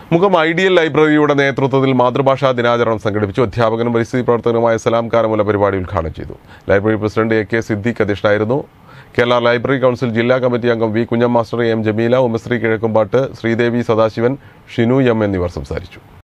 Mukkam ideal ലൈബ്രറിയുടെ നേതൃത്വത്തിൽ മാതൃഭാഷാ ദിനാചരണം സംഘടിപ്പിച്ചു. അധ്യാപകനും പരിസ്ഥിതി പ്രവർത്തകനുമായ സലാം കാരമുല പരിപാടി ഉദ്ഘാടനം ചെയ്തു. ലൈബ്രറി പ്രസിഡന്റ് AK സിദ്ദീഖ് അധ്യക്ഷനായിരുന്നു. കേരള ലൈബ്രറി കൗൺസിൽ ജില്ലാ കമ്മിറ്റി അംഗം V Kunjam master, M Jameela, Umasree Kizhakkumpattu, Sreedevi Sadasivan, Shinu M എന്നിവർ സംസാരിച്ചു.